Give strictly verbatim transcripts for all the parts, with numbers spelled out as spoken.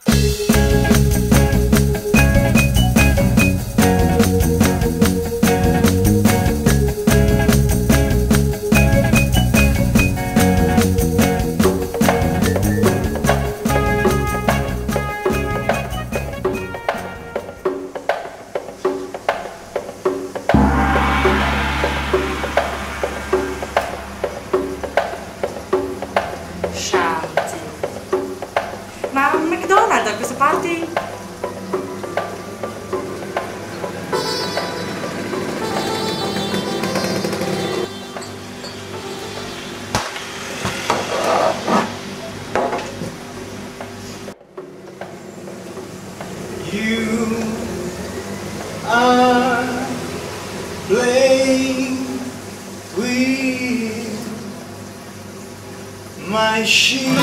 Ma McDonald's da queste parti? You are playing with my sheets.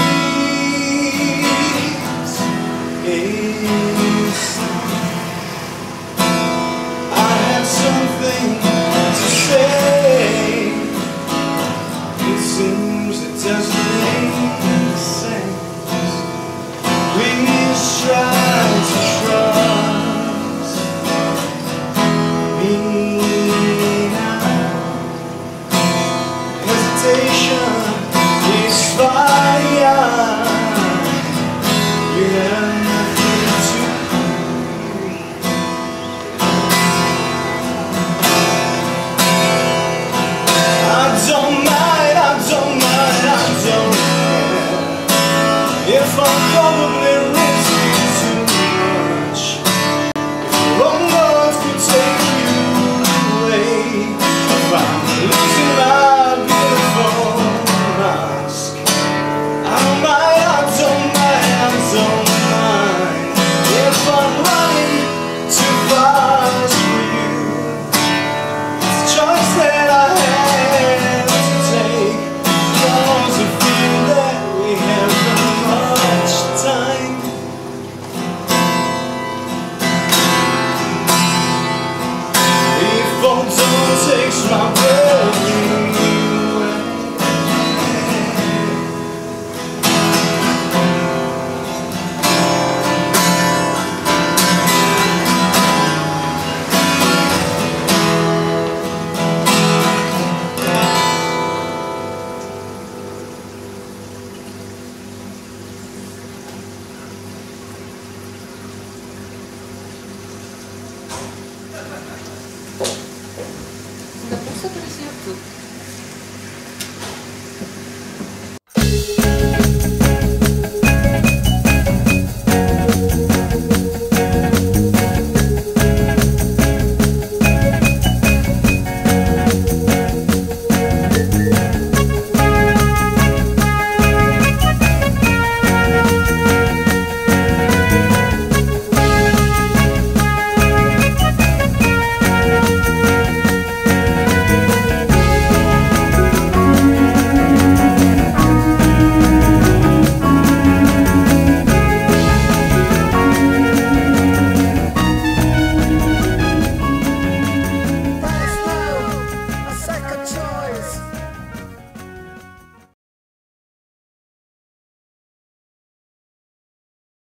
I have something to say. It seems it doesn't make sense. Please try to trust me now. Hesitation is fire. You have nothing to prove. I don't mind, I don't mind, I don't care if I'm probably risking too much. If wrong words could take you away, if I'm losing my beautiful mask, I don't mind.